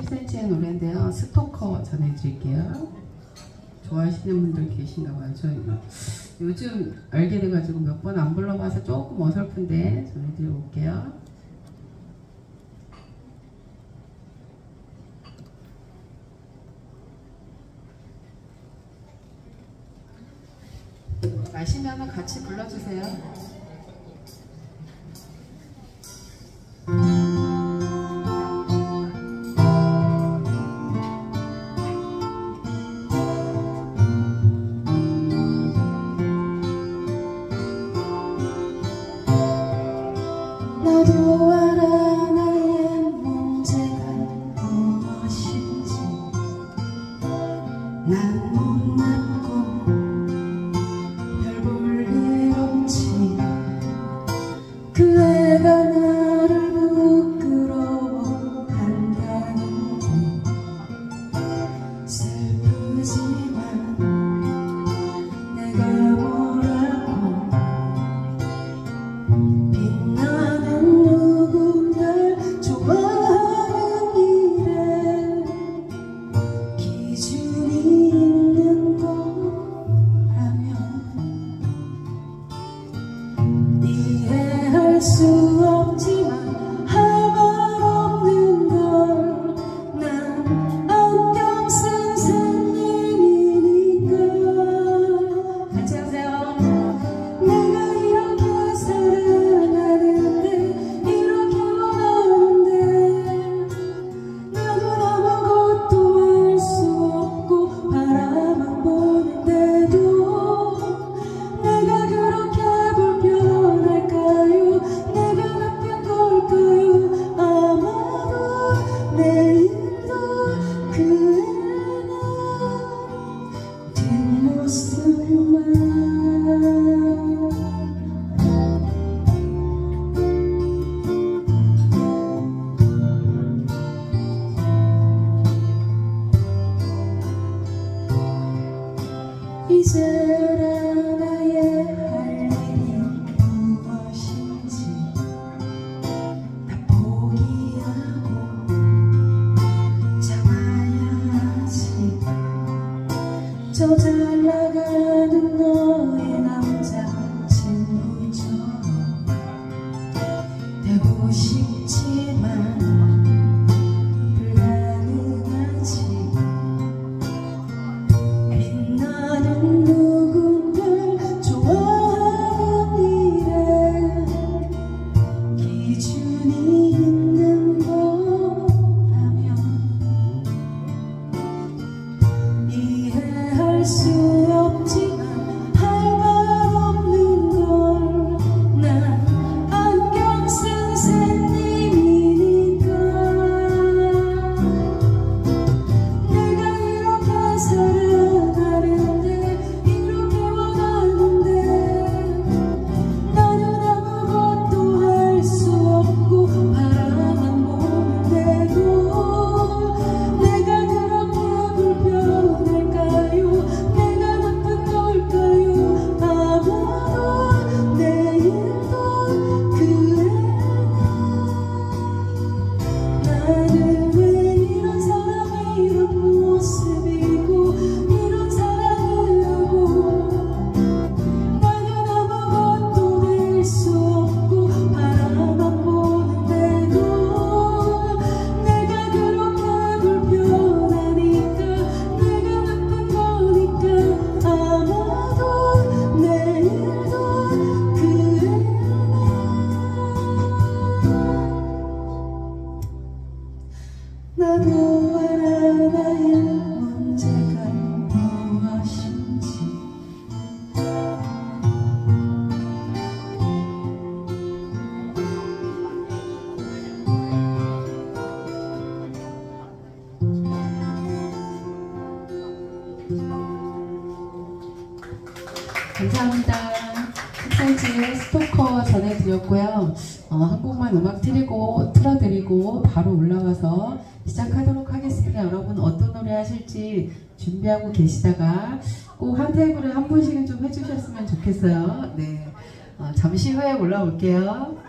10cm의 노래인데요. 스토커 전해드릴게요. 좋아하시는 분들 계신가 봐요. 저 요즘 알게 돼가지고 몇 번 안 불러봐서 조금 어설픈데 전해드리고 올게요. 마시면 같이 불러주세요. 너도 알아 나의 문제가 무엇인지. 난 못났고 별 볼 일 없지. 그 애가 나를 부끄러워한다는 게 슬프지만 내가 뭐라고. 빛나는 누군가를 좋아하는 일에 기준이 있는 거라면 이해할 수 없지만 할 말 없는 걸. 난 안경 쓴 선생님이니까. 같이 하세요. 내가 이렇게 사랑하는데 이렇게 원하는데 나도 아무것도 할 수 없고 바라만 보는데도 내가 그렇게 불편할까요? 내가 나쁜 걸까요? 아마도 내일도 그 애는 뒷모습만. 이제 알아야 할 일이 무엇인지. 나 포기하고 참아야지. 저 잘나가는 너의 남자친구처럼 되고 싶지만 불가능하지. 빛나는 누군가를 좋아하는 일에 기준이 있는 거라면 이해할 수 없지만 할 말 없는 걸. 난 안경 쓴 선생님이니까. 내가 이렇게 사랑하는데 이렇게 원하는데 나는 아무것도 할 수 없고 바라만 보는데도 내가 그렇게 불편할까요? 내가 나쁜 걸까요? 아마도 내일도 그 애는 나는 왜 이런 사람이 이런 모습이고 이런 사랑을 하고. 나는 아무것도 될 수 없고 바라만 보는데도 내가 그렇게 불편하니까 내가 나쁜 거니까 아마도 내일도 그 애는 나도 알아 나의 문제가 무엇인지. 감사합니다. 10cm의 스토커 전해드렸고요. 한국만 음악 틀어드리고 바로 올라가서 시작하도록 하겠습니다. 여러분 어떤 노래 하실지 준비하고 계시다가 꼭 한 테이블에 한 분씩은 좀 해주셨으면 좋겠어요. 네, 잠시 후에 올라올게요.